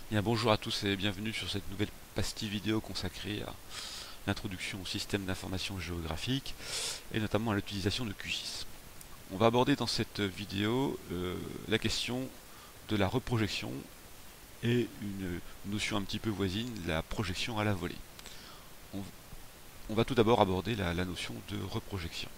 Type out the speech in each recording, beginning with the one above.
Bien, bonjour à tous et bienvenue sur cette nouvelle pastille vidéo consacrée à l'introduction au système d'information géographique et notamment à l'utilisation de QGIS. On va aborder dans cette vidéo la question de la reprojection et une notion un petit peu voisine, la projection à la volée. On, on va tout d'abord aborder la notion de reprojection.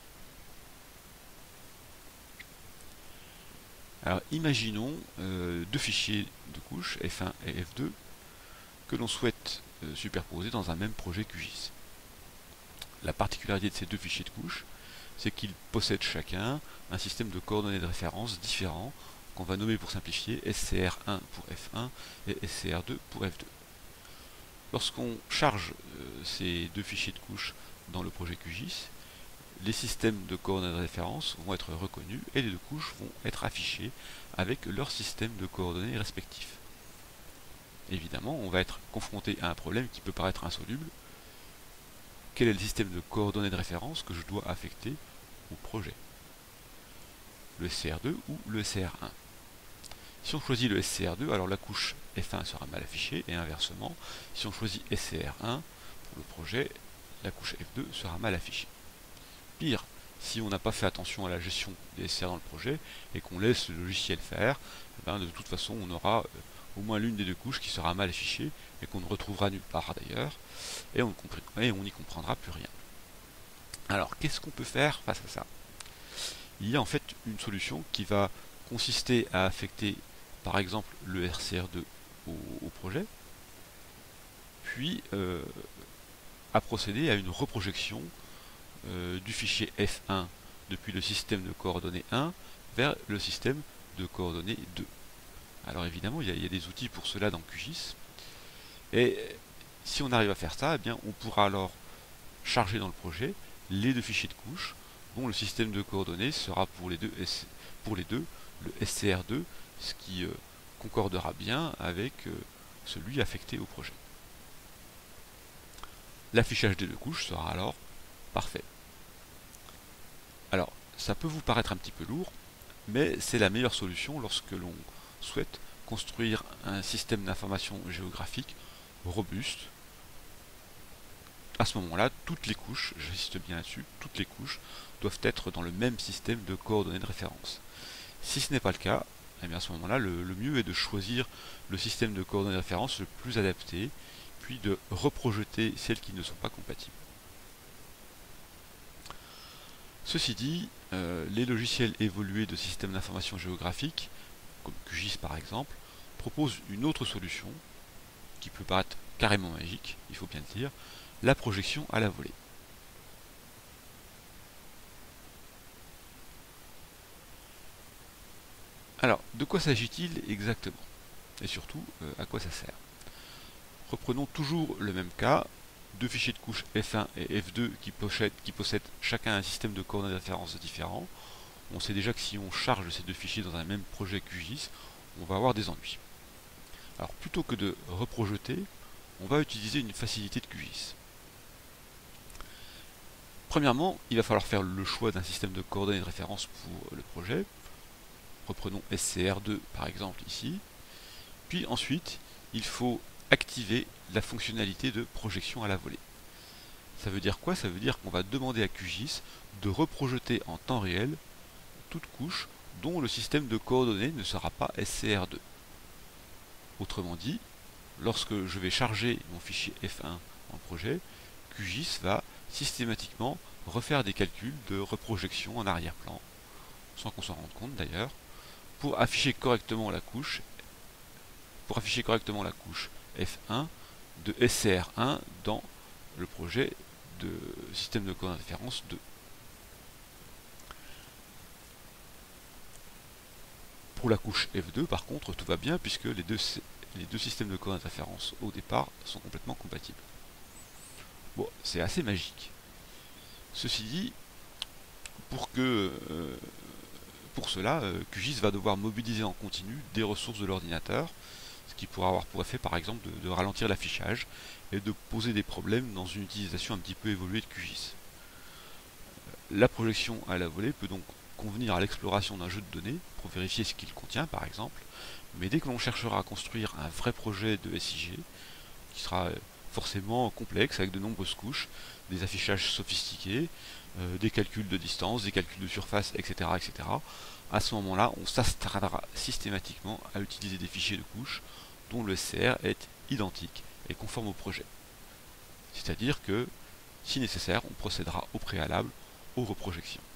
Alors imaginons deux fichiers de couche, F1 et F2, que l'on souhaite superposer dans un même projet QGIS. La particularité de ces deux fichiers de couche, c'est qu'ils possèdent chacun un système de coordonnées de référence différent qu'on va nommer pour simplifier SCR1 pour F1 et SCR2 pour F2. Lorsqu'on charge ces deux fichiers de couche dans le projet QGIS, les systèmes de coordonnées de référence vont être reconnus et les deux couches vont être affichées avec leur système de coordonnées respectifs. Évidemment, on va être confronté à un problème qui peut paraître insoluble. Quel est le système de coordonnées de référence que je dois affecter au projet? Le SCR2 ou le SCR1? Si on choisit le SCR2, alors la couche F1 sera mal affichée, et inversement, si on choisit SCR1 pour le projet, la couche F2 sera mal affichée. Pire, si on n'a pas fait attention à la gestion des SCR dans le projet, et qu'on laisse le logiciel faire, de toute façon on aura au moins l'une des deux couches qui sera mal affichée, et qu'on ne retrouvera nulle part d'ailleurs, et on n'y comprendra plus rien. Alors, qu'est-ce qu'on peut faire face à ça? Il y a en fait une solution qui va consister à affecter par exemple le RCR2 au projet, puis à procéder à une reprojection du fichier F1 depuis le système de coordonnées 1 vers le système de coordonnées 2. Alors évidemment, il y a des outils pour cela dans QGIS, et si on arrive à faire ça, eh bien, on pourra alors charger dans le projet les deux fichiers de couche dont le système de coordonnées sera pour les deux le SCR2, ce qui concordera bien avec celui affecté au projet. L'affichage des deux couches sera alors parfait. Alors, ça peut vous paraître un petit peu lourd, mais c'est la meilleure solution lorsque l'on souhaite construire un système d'information géographique robuste. À ce moment-là, toutes les couches, j'insiste bien là-dessus, toutes les couches doivent être dans le même système de coordonnées de référence. Si ce n'est pas le cas, eh bien à ce moment-là, le mieux est de choisir le système de coordonnées de référence le plus adapté, puis de reprojeter celles qui ne sont pas compatibles. Ceci dit, les logiciels évolués de systèmes d'information géographique, comme QGIS par exemple, proposent une autre solution, qui peut paraître carrément magique, il faut bien le dire, la projection à la volée. Alors, de quoi s'agit-il exactement? Et surtout, à quoi ça sert? Reprenons toujours le même cas, deux fichiers de couche F1 et F2 qui possèdent chacun un système de coordonnées de référence différent. On sait déjà que si on charge ces deux fichiers dans un même projet QGIS, on va avoir des ennuis. Alors plutôt que de reprojeter, on va utiliser une facilité de QGIS. Premièrement, il va falloir faire le choix d'un système de coordonnées de référence pour le projet. Reprenons SCR2 par exemple ici. Puis ensuite, il faut activer la fonctionnalité de projection à la volée. Ça veut dire quoi? Ça veut dire qu'on va demander à QGIS de reprojeter en temps réel toute couche dont le système de coordonnées ne sera pas SCR2. Autrement dit, lorsque je vais charger mon fichier F1 dans le projet, QGIS va systématiquement refaire des calculs de reprojection en arrière-plan, sans qu'on s'en rende compte d'ailleurs, pour afficher correctement la couche F1 de SCR1 dans le projet de système de coordonnées de référence 2. Pour la couche F2, par contre, tout va bien puisque les deux systèmes de coordonnées de référence au départ sont complètement compatibles. Bon, c'est assez magique. Ceci dit, pour cela, QGIS va devoir mobiliser en continu des ressources de l'ordinateur, ce qui pourra avoir pour effet par exemple de ralentir l'affichage et de poser des problèmes dans une utilisation un petit peu évoluée de QGIS. La projection à la volée peut donc convenir à l'exploration d'un jeu de données pour vérifier ce qu'il contient par exemple, Mais dès que l'on cherchera à construire un vrai projet de SIG, qui sera forcément complexe, avec de nombreuses couches, des affichages sophistiqués, des calculs de distance, des calculs de surface, etc., etc., à ce moment-là, on s'astreindra systématiquement à utiliser des fichiers de couches dont le SCR est identique et conforme au projet. C'est-à-dire que, si nécessaire, on procédera au préalable aux reprojections.